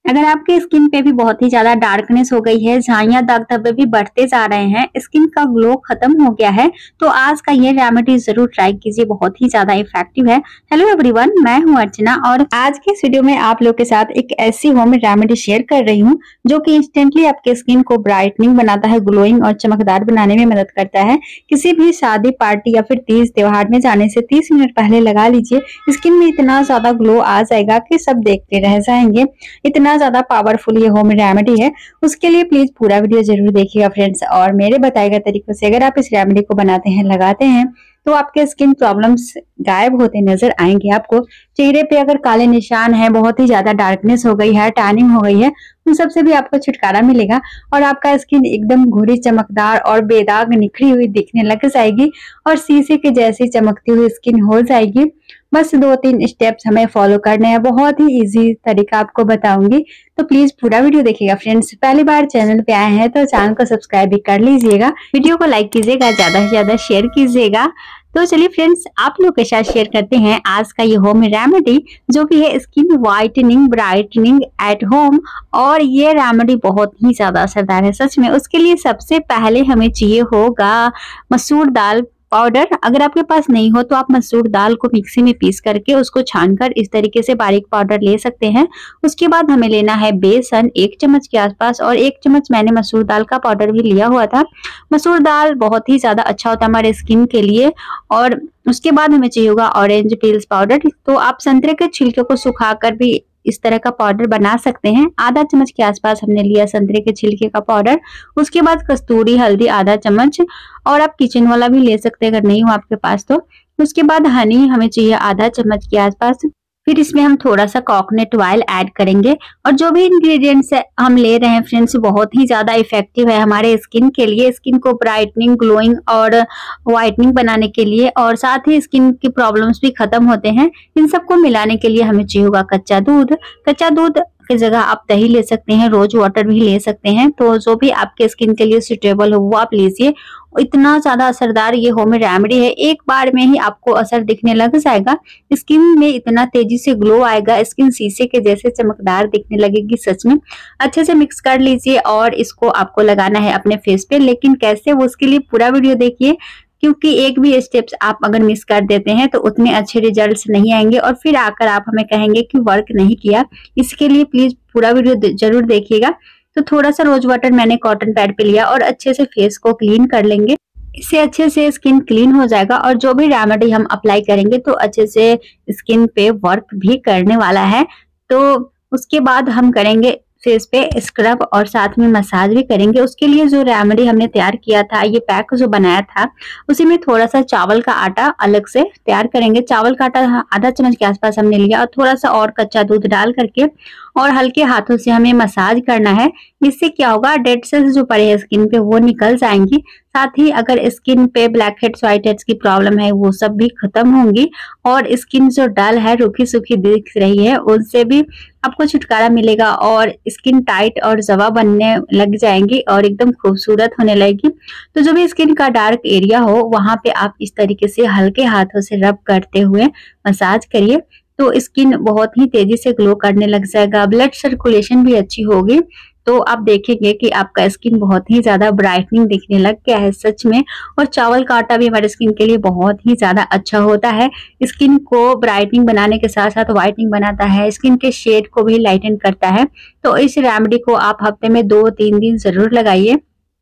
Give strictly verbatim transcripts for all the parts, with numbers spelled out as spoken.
अगर आपके स्किन पे भी बहुत ही ज्यादा डार्कनेस हो गई है, झाइयां दाग धब्बे भी बढ़ते जा रहे हैं, स्किन का ग्लो खत्म हो गया है, तो आज का ये रेमेडी जरूर ट्राई कीजिए, बहुत ही ज्यादा इफेक्टिव है। हेलो एवरीवन, मैं हूं अर्चना और आज के इस वीडियो में आप लोग के साथ एक ऐसी होम रेमेडी शेयर कर रही हूं जो कि इंस्टेंटली आपके स्किन को ब्राइटनिंग बनाता है, ग्लोइंग और चमकदार बनाने में मदद करता है। किसी भी शादी पार्टी या फिर तीज त्योहार में जाने से तीस मिनट पहले लगा लीजिए, स्किन में इतना ज्यादा ग्लो आ जाएगा कि सब देखते रह जाएंगे। इतना ज्यादा पावरफुल ये होम रेमेडी है। उसके लिए प्लीज पूरा वीडियो जरूर देखिएगा फ्रेंड्स, और मेरे बताए गए तरीकों से अगर आप इस रेमेडी को बनाते हैं, लगाते हैं, तो आपके स्किन प्रॉब्लम्स गायब होते नजर आएंगे। आपको चेहरे पे अगर काले निशान है, बहुत ही ज्यादा डार्कनेस हो गई है, टैनिंग हो गई है, उन सबसे भी आपको छुटकारा मिलेगा और आपका स्किन एकदम घुरी चमकदार और बेदाग निखरी हुई दिखने लग जाएगी और शीशे के जैसी चमकती हुई स्किन हो जाएगी। बस दो तीन स्टेप्स हमें फॉलो करने हैं, बहुत ही इजी तरीका आपको बताऊंगी, तो प्लीज पूरा वीडियो देखिएगा फ्रेंड्स। पहली बार चैनल पे आए हैं तो चैनल को सब्सक्राइब भी कर लीजिएगा, वीडियो को लाइक कीजिएगा, ज्यादा से ज्यादा शेयर कीजिएगा। तो चलिए फ्रेंड्स, आप लोग के साथ शेयर करते हैं आज का ये होम रेमेडी जो कि है skin whitening brightening at home. और ये रेमेडी बहुत ही ज्यादा असरदार है सच में। उसके लिए सबसे पहले हमें चाहिए होगा मसूर दाल पाउडर। अगर आपके पास नहीं हो तो आप मसूर दाल को मिक्सी में पीस करके उसको छानकर इस तरीके से बारीक पाउडर ले सकते हैं। उसके बाद हमें लेना है बेसन एक चम्मच के आसपास, और एक चम्मच मैंने मसूर दाल का पाउडर भी लिया हुआ था। मसूर दाल बहुत ही ज्यादा अच्छा होता है हमारे स्किन के लिए। और उसके बाद हमें चाहिए होगा ऑरेंज पील्स पाउडर। तो आप संतरे के छिलके को सुखाकर भी इस तरह का पाउडर बना सकते हैं। आधा चम्मच के आसपास हमने लिया संतरे के छिलके का पाउडर। उसके बाद कस्तूरी हल्दी आधा चम्मच, और आप किचन वाला भी ले सकते हैं अगर नहीं हो आपके पास तो। उसके बाद हनी हमें चाहिए आधा चम्मच के आसपास। फिर इसमें हम थोड़ा सा कोकोनट ऑयल ऐड करेंगे। और जो भी इंग्रेडिएंट्स हम ले रहे हैं फ्रेंड्स, बहुत ही ज्यादा इफेक्टिव है हमारे स्किन के लिए, स्किन को ब्राइटनिंग ग्लोइंग और व्हाइटनिंग बनाने के लिए, और साथ ही स्किन की प्रॉब्लम्स भी खत्म होते हैं। इन सबको मिलाने के लिए हमें चाहिए होगा कच्चा दूध। कच्चा दूध की जगह आप दही ले सकते हैं, रोज वाटर भी ले सकते हैं, तो जो भी आपके स्किन के लिए सुटेबल हो वो आप लीजिए। इतना ज्यादा असरदार ये होम रेमेडी है, एक बार में ही आपको असर दिखने लग जाएगा। स्किन में इतना तेजी से ग्लो आएगा, स्किन शीशे के जैसे चमकदार दिखने लगेगी सच में। अच्छे से मिक्स कर लीजिए और इसको आपको लगाना है अपने फेस पे। लेकिन कैसे, वो उसके लिए पूरा वीडियो देखिए, क्योंकि एक भी स्टेप्स आप अगर मिस कर देते हैं तो उतने अच्छे रिजल्ट्स नहीं आएंगे और फिर आकर आप हमें कहेंगे कि वर्क नहीं किया। इसके लिए प्लीज पूरा वीडियो जरूर देखिएगा। तो थोड़ा सा रोज वाटर मैंने कॉटन पैड पे लिया और अच्छे से फेस को क्लीन कर लेंगे। इससे अच्छे से स्किन क्लीन हो जाएगा और जो भी रेमेडी हम अप्लाई करेंगे तो अच्छे से स्किन पे वर्क भी करने वाला है। तो उसके बाद हम करेंगे फेस पे स्क्रब और साथ में मसाज भी करेंगे। उसके लिए जो रेमेडी हमने तैयार किया था, ये पैक जो बनाया था, उसी में थोड़ा सा चावल का आटा अलग से तैयार करेंगे। चावल का आटा आधा चम्मच के आसपास हमने लिया और थोड़ा सा और कच्चा दूध डाल करके और हल्के हाथों से हमें मसाज करना है। इससे क्या होगा, डेड सेल्स जो पड़े हैं स्किन पे वो निकल जाएंगी। साथ ही अगर स्किन पे ब्लैक हेड्स व्हाइट हेड्स की प्रॉब्लम है वो सब भी खत्म होंगी, और स्किन जो डल है रूखी सूखी दिख रही है उनसे भी आपको छुटकारा मिलेगा, और स्किन टाइट और जवा बनने लग जाएंगी और एकदम खूबसूरत होने लगेगी। तो जो भी स्किन का डार्क एरिया हो वहां पे आप इस तरीके से हल्के हाथों से रब करते हुए मसाज करिए, तो स्किन बहुत ही तेजी से ग्लो करने लग जाएगा। ब्लड सर्कुलेशन भी अच्छी होगी, तो आप देखेंगे कि आपका स्किन बहुत ही ज्यादा ब्राइटनिंग दिखने लग गया है सच में। और चावल का आटा भी हमारे स्किन के लिए बहुत ही ज्यादा अच्छा होता है, स्किन को ब्राइटनिंग बनाने के साथ साथ व्हाइटनिंग बनाता है, स्किन के शेड को भी लाइटन करता है। तो इस रेमेडी को आप हफ्ते में दो तीन दिन जरूर लगाइए।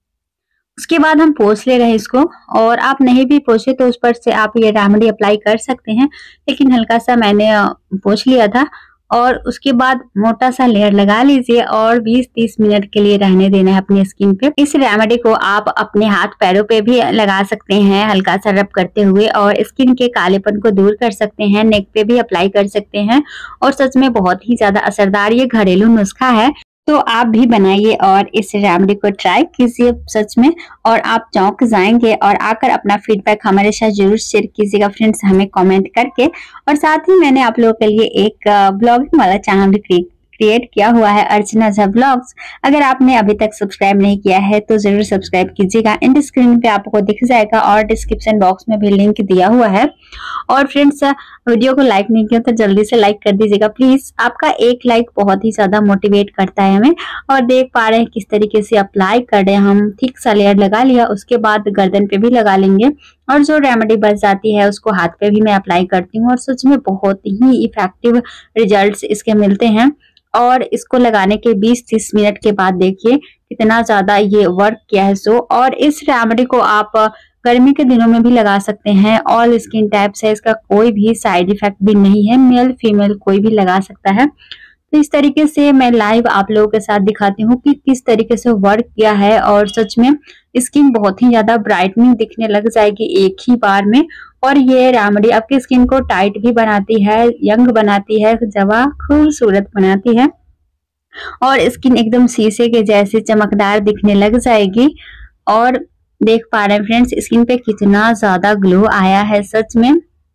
उसके बाद हम पोंछ ले रहे हैं इसको, और आप नहीं भी पोंछे तो उस पर से आप ये रेमेडी अप्लाई कर सकते हैं, लेकिन हल्का सा मैंने पोंछ लिया था। और उसके बाद मोटा सा लेयर लगा लीजिए और बीस तीस मिनट के लिए रहने देना है अपनी स्किन पे। इस रेमेडी को आप अपने हाथ पैरों पे भी लगा सकते हैं हल्का सा रब करते हुए, और स्किन के कालेपन को दूर कर सकते हैं। नेक पे भी अप्लाई कर सकते हैं, और सच में बहुत ही ज्यादा असरदार ये घरेलू नुस्खा है। तो आप भी बनाइए और इस रेमेडी को ट्राई कीजिए सच में, और आप चौंक जाएंगे। और आकर अपना फीडबैक हमारे साथ जरूर शेयर कीजिएगा फ्रेंड्स, हमें कमेंट करके। और साथ ही मैंने आप लोगों के लिए एक ब्लॉगिंग वाला चैनल भी क्रिएट किया हुआ है अर्चना झा ब्लॉग्स। अगर आपने अभी तक सब्सक्राइब नहीं किया है तो जरूर सब्सक्राइब कीजिएगा। एंड स्क्रीन पे आपको दिख जाएगा और डिस्क्रिप्शन बॉक्स में भी लिंक दिया हुआ है। और फ्रेंड्स, वीडियो को लाइक नहीं किया तो जल्दी से लाइक कर दीजिएगा प्लीज। आपका एक लाइक बहुत ही ज्यादा मोटिवेट करता है हमें। और देख पा रहे हैं किस तरीके से अप्लाई कर रहे हैं हम। थिक सा लेयर लगा लिया, उसके बाद गर्दन पे भी लगा लेंगे और जो रेमेडी बच जाती है उसको हाथ पे भी मैं अप्लाई करती हूँ। और सच में बहुत ही इफेक्टिव रिजल्ट्स इसके मिलते हैं। और इसको लगाने के बीस तीस मिनट के बाद देखिए कितना ज्यादा ये वर्क किया है सो। और इस रेमेडी को आप गर्मी के दिनों में भी लगा सकते हैं। ऑल स्किन टाइप्स है, इसका कोई भी साइड इफेक्ट भी नहीं है। मेल फीमेल कोई भी लगा सकता है। तो इस तरीके से मैं लाइव आप लोगों के साथ दिखाती हूँ कि किस तरीके से वर्क किया है। और सच में स्किन बहुत ही ज्यादा ब्राइटनिंग दिखने लग जाएगी एक ही बार में। और ये रेमेडी आपकी स्किन को टाइट भी बनाती है, यंग बनाती है, जवा खूबसूरत बनाती है और स्किन एकदम शीशे के जैसे चमकदार दिखने लग जाएगी। और देख पा रहे हैं फ्रेंड्स स्किन पे कितना ज्यादा ग्लो आया है सच में।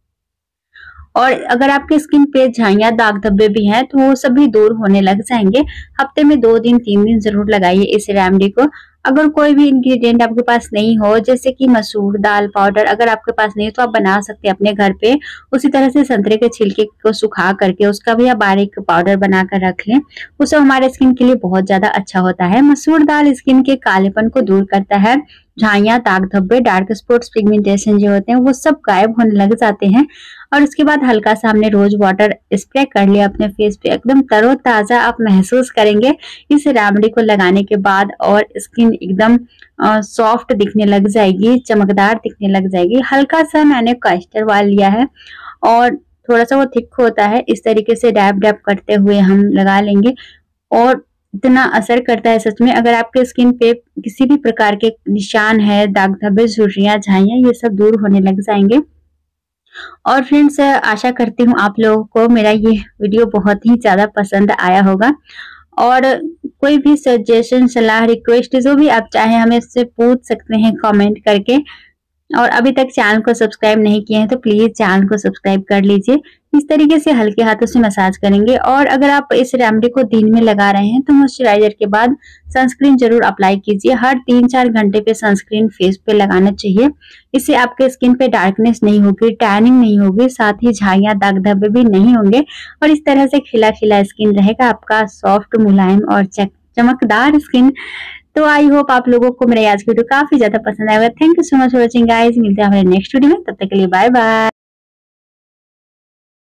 और अगर आपके स्किन पे झाइयां दाग धब्बे भी हैं तो वो सभी दूर होने लग जाएंगे। हफ्ते में दो दिन तीन दिन जरूर लगाइए इस रेमेडी को। अगर कोई भी इंग्रेडिएंट आपके पास नहीं हो, जैसे कि मसूर दाल पाउडर अगर आपके पास नहीं है तो आप बना सकते हैं अपने घर पे। उसी तरह से संतरे के छिलके को सुखा करके उसका भी आप बारीक पाउडर बनाकर रख लें। उससे हमारे स्किन के लिए बहुत ज्यादा अच्छा होता है। मसूर दाल स्किन के कालेपन को दूर करता है। झाइयां दाग धब्बे डार्क स्पॉट्स पिगमेंटेशन जो होते हैं वो सब गायब होने लग जाते हैं। और उसके बाद हल्का सा हमने रोज वाटर स्प्रे कर लिया अपने फेस पे, एकदम तरोताजा आप महसूस करेंगे इस रेमेडी को लगाने के बाद। और स्किन एकदम सॉफ्ट दिखने लग जाएगी, चमकदार दिखने लग जाएगी। हल्का सा मैंने कास्टर ऑयल लिया है और थोड़ा सा वो थिक होता है। इस तरीके से डैब डैब करते हुए हम लगा लेंगे और इतना असर करता है सच में। अगर आपके स्किन पे किसी भी प्रकार के निशान है, दाग धब्बे, झुर्रियां, झाइयां, ये सब दूर होने लग जाएंगे। और फ्रेंड्स, आशा करती हूँ आप लोगों को मेरा ये वीडियो बहुत ही ज्यादा पसंद आया होगा। और कोई भी सजेशन, सलाह, रिक्वेस्ट जो भी आप चाहें हमें इससे पूछ सकते हैं कमेंट करके। और अभी तक चैनल को सब्सक्राइब नहीं किए हैं तो प्लीज चैनल को सब्सक्राइब कर लीजिए। इस तरीके से हल्के हाथों से मसाज करेंगे। और अगर आप इस रेमेडी को दिन में लगा रहे हैं तो मॉइस्चराइजर के बाद सनस्क्रीन जरूर अप्लाई कीजिए। हर तीन चार घंटे पे सनस्क्रीन फेस पे लगाना चाहिए। इससे आपके स्किन पे डार्कनेस नहीं होगी, टैनिंग नहीं होगी, साथ ही झाइयां दाग धब्बे भी नहीं होंगे। और इस तरह से खिला खिला स्किन रहेगा आपका, सॉफ्ट, मुलायम और चमकदार स्किन। तो आई होप आप लोगों को मेरा आज की वीडियो काफी ज्यादा पसंद आएगा। Thank you so much for watching guys. मिलते हैं हमारे नेक्स्ट वीडियो में, तब तक के लिए बाय बाय।